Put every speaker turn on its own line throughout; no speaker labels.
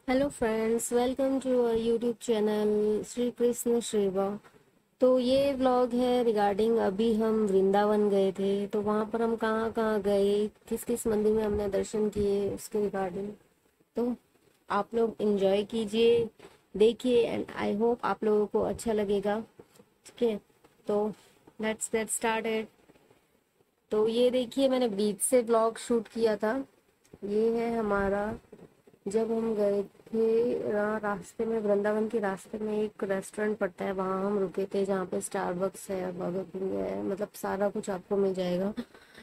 Hello friends, welcome to our YouTube channel Shri Krishna श्रीवा। तो ये व्लॉग है रिगार्डिंग अभी हम वृंदावन गए थे, तो वहाँ पर हम कहाँ कहाँ गए, किस किस मंदिर में हमने दर्शन किए, उसके रिगार्डिंग। तो आप लोग एंजॉय कीजिए, देखिए, एंड आई होप आप लोगों को अच्छा लगेगा। ठीक है, तो लेट्स गेट स्टार्टेड। तो ये देखिए, मैंने बीच से व्लॉग शूट किया था। ये है हमारा, जब हम गए थे रास्ते में, वृंदावन के रास्ते में एक रेस्टोरेंट पड़ता है, वहाँ हम रुके थे, जहाँ पे स्टारबक्स है, बर्गर किंग है, मतलब सारा कुछ आपको मिल जाएगा।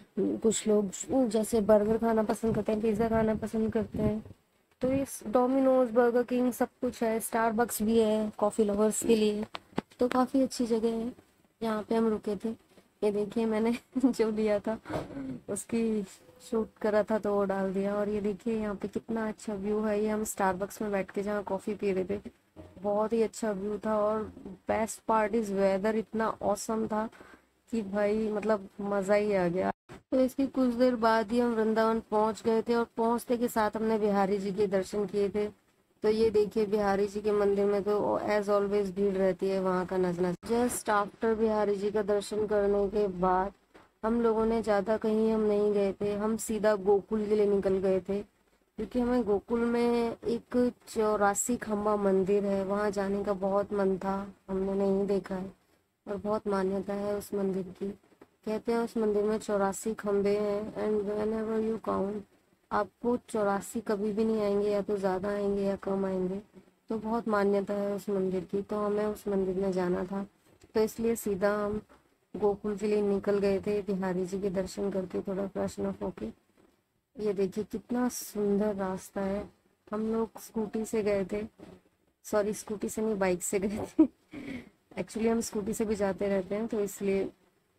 कुछ लोग जैसे बर्गर खाना पसंद करते हैं, पिज्ज़ा खाना पसंद करते हैं, तो इस डोमिनोज, बर्गर किंग सब कुछ है, स्टारबक्स भी है कॉफ़ी लवर्स के लिए। तो काफ़ी अच्छी जगह है जहाँ पे हम रुके थे। ये देखिए, मैंने जो लिया था उसकी शूट करा था तो वो डाल दिया। और ये देखिए यहाँ पे कितना अच्छा व्यू है। ये हम स्टारबक्स में बैठ के जहाँ कॉफ़ी पी रहे थे, बहुत ही अच्छा व्यू था। और बेस्ट पार्ट इज वेदर इतना औसम था कि भाई मतलब मज़ा ही आ गया। तो इसके कुछ देर बाद ही हम वृंदावन पहुंच गए थे, और पहुंचते के साथ हमने बिहारी जी के दर्शन किए थे। तो ये देखिए, बिहारी जी के मंदिर में तो एज ऑलवेज भीड़ रहती है, वहाँ का नजना। जस्ट आफ्टर बिहारी जी का दर्शन करने के बाद हम लोगों ने ज़्यादा कहीं हम नहीं गए थे, हम सीधा गोकुल के लिए निकल गए थे, क्योंकि हमें गोकुल में एक 84 खम्बा मंदिर है, वहाँ जाने का बहुत मन था। हमने नहीं देखा है, और बहुत मान्यता है उस मंदिर की। कहते हैं उस मंदिर में 84 खम्बे हैं, and whenever you count, आपको 84 कभी भी नहीं आएंगे, या तो ज़्यादा आएंगे या कम आएंगे। तो बहुत मान्यता है उस मंदिर की, तो हमें उस मंदिर में जाना था। तो इसलिए सीधा हम गोकुल के लिए निकल गए थे, बिहारी जी के दर्शन करके थोड़ा फ्रेशन अप होके। ये देखिए कितना सुंदर रास्ता है। हम लोग स्कूटी से गए थे, सॉरी स्कूटी से नहीं, बाइक से गए थे। एक्चुअली हम स्कूटी से भी जाते रहते हैं, तो इसलिए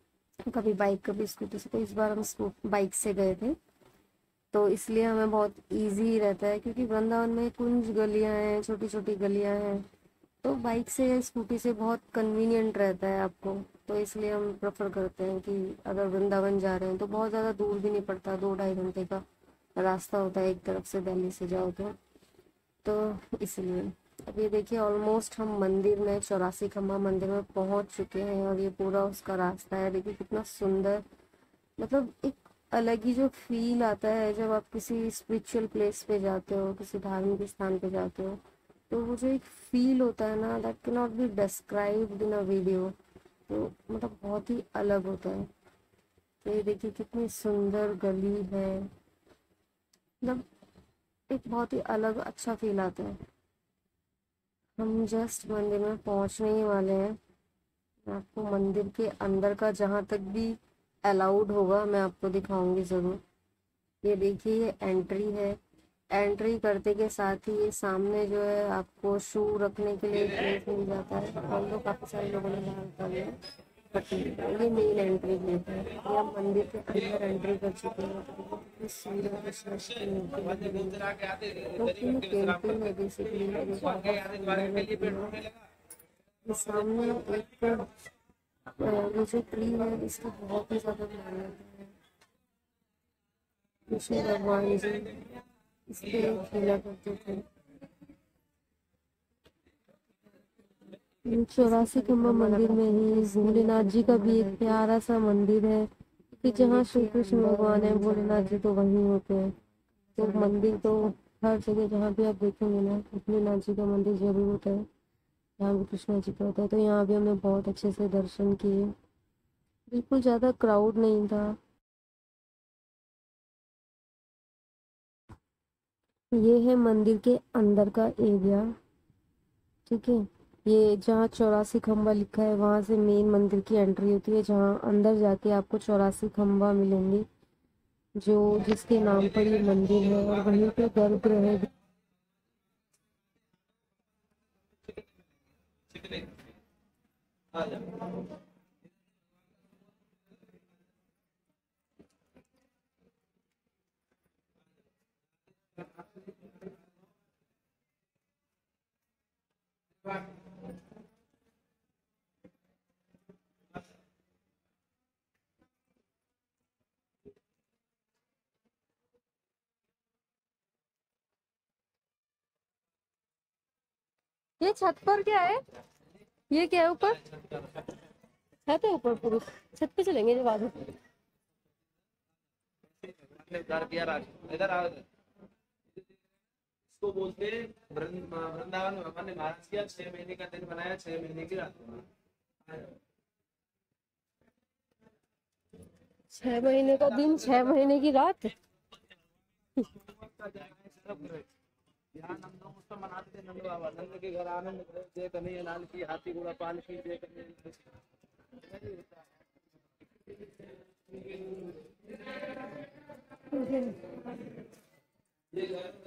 कभी बाइक कभी स्कूटी से, तो इस बार हम बाइक से गए थे। तो इसलिए हमें बहुत इजी रहता है, क्योंकि वृंदावन में कुंज गलियां हैं, छोटी छोटी गलियां हैं, तो बाइक से या स्कूटी से बहुत कन्वीनियंट रहता है आपको। तो इसलिए हम प्रेफर करते हैं कि अगर वृंदावन जा रहे हैं तो बहुत ज़्यादा दूर भी नहीं पड़ता, 2-2.5 घंटे का रास्ता होता है एक तरफ से, दिल्ली से जाओ तो इसलिए। अब ये देखिए, ऑलमोस्ट हम मंदिर में, 84 खम्बा मंदिर में पहुंच चुके हैं, और ये पूरा उसका रास्ता है। देखिए कितना सुंदर, मतलब एक अलग ही जो फील आता है जब आप किसी स्पिरिचुअल प्लेस पे जाते हो, किसी धार्मिक स्थान पे जाते हो, तो वो जो एक फील होता है ना, that cannot be described in a video. तो मतलब बहुत ही अलग होता है। तो ये देखिए कितनी सुंदर गली है, मतलब एक बहुत ही अलग अच्छा फील आता है। हम जस्ट मंदिर में पहुंचने ही वाले हैं। मैं आपको मंदिर के अंदर का जहाँ तक भी अलाउड होगा मैं आपको दिखाऊंगी ज़रूर। ये देखिए, ये एंट्री है। एंट्री करते के साथ ही ये सामने जो है आपको शू रखने के लिए प्लेस मिल जाता है, और तो काफ़ी सारे लोगों ने बाहर कर लिया। बट ये मेन एंट्री गेट है, ये हम मंदिर के अंदर एंट्री कर चुके हैं। तो ये सूर्य कृष्ण की मूर्ति लगी हुई है, तो पूरी पेंटिंग है बेसिकली, ये बहुत सुंदर लगी हुई है। ये सामने एक ये जो ट्री है इसकी बहुत ही ज़्यादा मान्यता है। कृष्ण भगवान जी इस पे खेला करते थे। 84 खम्बा मंदिर में ही भोलेनाथ जी का भी एक प्यारा सा मंदिर है, कि जहाँ श्री कृष्ण भगवान है, भोलेनाथ जी तो वहीं होते हैं। तो मंदिर तो हर जगह जहाँ भी आप देखेंगे ना, भोलेनाथ जी का मंदिर जरूर होता है, जहाँ भी कृष्णा जी का होता है। तो यहाँ भी हमने बहुत अच्छे से दर्शन किए, बिल्कुल ज़्यादा क्राउड नहीं था। ये है मंदिर के अंदर का एरिया। ठीक है, ये जहाँ 84 खम्बा लिखा है वहां से मेन मंदिर की एंट्री होती है, जहाँ अंदर जाके आपको 84 खम्बा मिलेंगे, जो जिसके नाम पर ये मंदिर है। और वहीं पे गर्भगृह है। ये छत पर क्या है? ये क्या है ऊपर? छत है ऊपर पूरी। छत पे चलेंगे जब आगे।
इधर आओ। इसको बोलते हैं वृंदावन भगवान ने महाराज किया, 6 महीने का दिन बनाया, 6 महीने की रात बनाया।
6 महीने का दिन, 6 महीने की रात।
यहाँ नंद उत्सव मनाते थे, नंद बाबा नंद के घर आनंद जय कन्हैया लाल की, हाथी घोड़ा पाल की जय कन्हैया लाल की।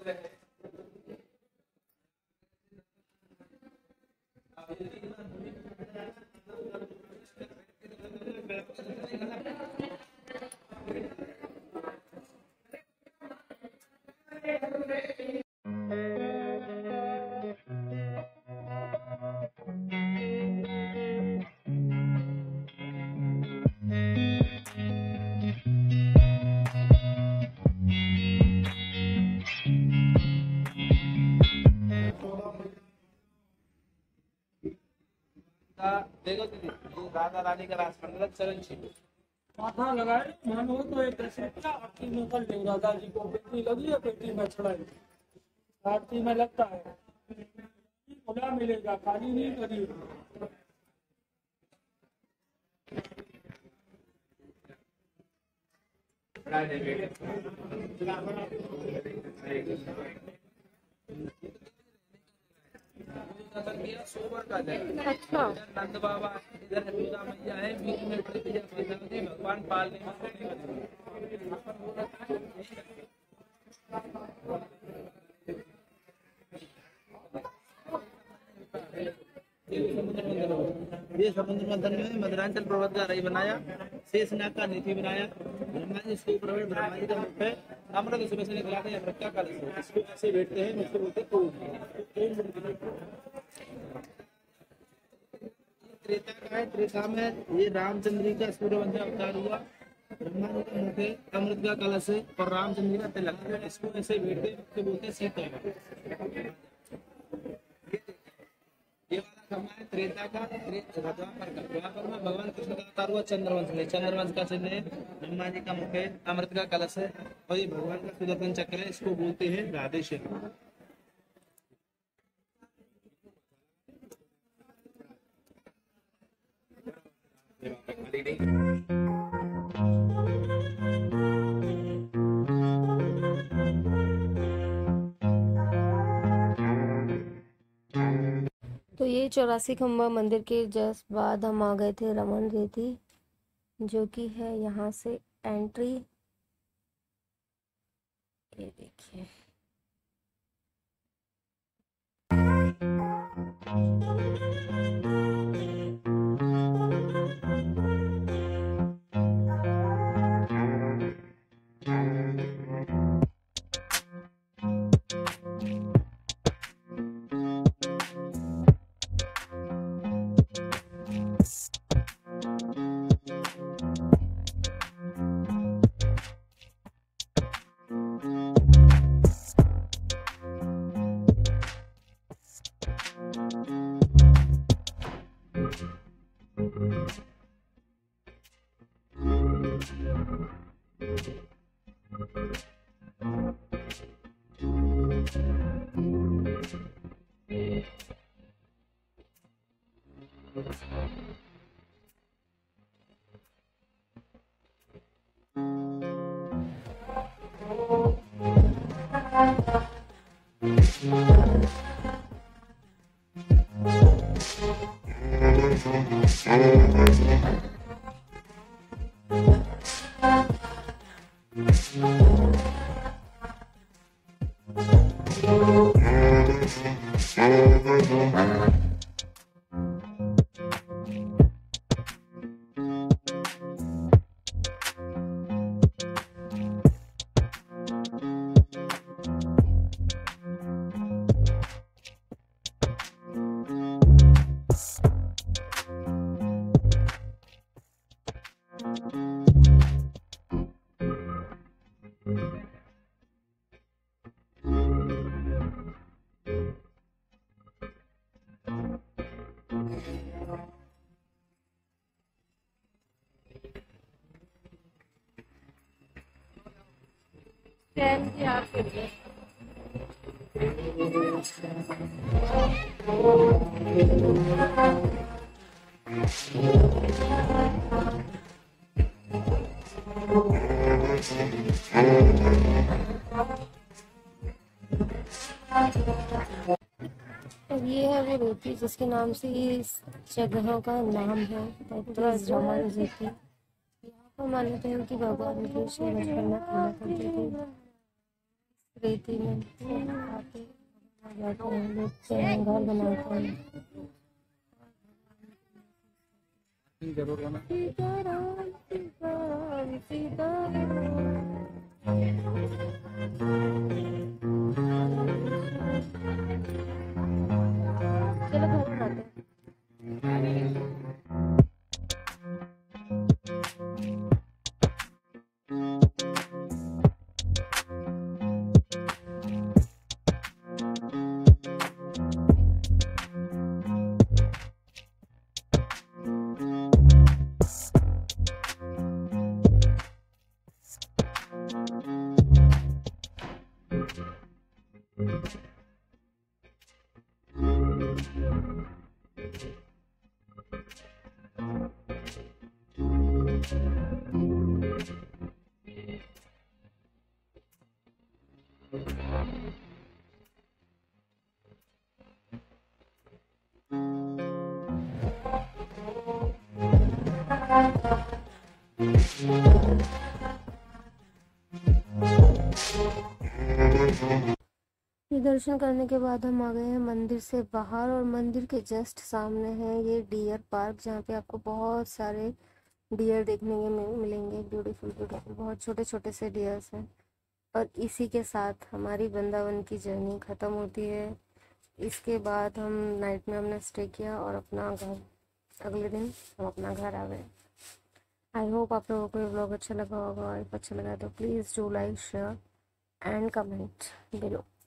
देखो दीदी, ये राधा रानी का राजमंडल चरण छीन
माथा लगाए मानो तो एक दशहरा आरती में कर ले, राधा जी को पेटी लगी है, पेटी में चढ़ाई आरती में लगता है, खुला मिलेगा, खाली नहीं करी।
सोमवार का दिन।
अच्छा।
नंद बाबा इधर दुर्गा मैया है, बीच में भगवान पालने में ये समुद्र मंथन में मदरांचल पर्वत का रही बनाया, शेषनाग का निधि बनाया, ब्रह्मा जी इसके ऊपर ब्रह्मा जी का मुख है, अमृत सुबह से निकला है, अमृत का कलश है, इसको ऐसे बैठते हैं, इसको बोलते हैं त्रेता का है। त्रेता में ये रामचंद्र जी का सूर्यवंशी अवतार हुआ, ब्रह्मा जी का मुख है, अमृत का कलश है और रामचंद्र जी का तिलक है, इसको ऐसे बैठते हैं, इसको बोलते हैं सीता। ये वाला खम्मा है त्रेता का, द्वापर में भगवान कृष्ण का अवतार हुआ चंद्रवंश में, चंद्रवंश का चिन्ह है, ब्रह्मा जी का मुख है, अमृत का कलश है और ये भगवान का सुदर्शन चक्र है, इसको बोलते हैं राधे श्याम।
तो ये 84 खम्बा मंदिर के जस्ट बाद हम आ गए थे रमन रेती, जो कि है यहाँ से एंट्री। ये देखिए। चैन की आपके लिए। अब ये है वो रेती जिसके नाम से ये इस जगह का नाम है, रमन रेती। यहाँ पर मान्यता है कि भगवान कृष्ण बचपन में खेला करते थे रेती में, तो आते जाते हैं, लेटते हैं, घर बनाते हैं।
जरूर होना।
सीताराम सीताराम सीताराम। चलो घर बनाते हैं। ये दर्शन करने के बाद हम आ गए हैं मंदिर से बाहर, और मंदिर के जस्ट सामने है ये डियर पार्क, जहाँ पे आपको बहुत सारे डियर देखने के मिलेंगे। ब्यूटीफुल ब्यूटीफुल बहुत छोटे छोटे से डियर्स हैं। और इसी के साथ हमारी वृंदावन की जर्नी ख़त्म होती है। इसके बाद हम नाइट में हमने स्टे किया और अपना घर, अगले दिन हम अपना घर आ गए। आई होप आप लोगों को ये व्लॉग अच्छा लगा होगा। इफ अच्छा लगा तो please do like, share and comment below.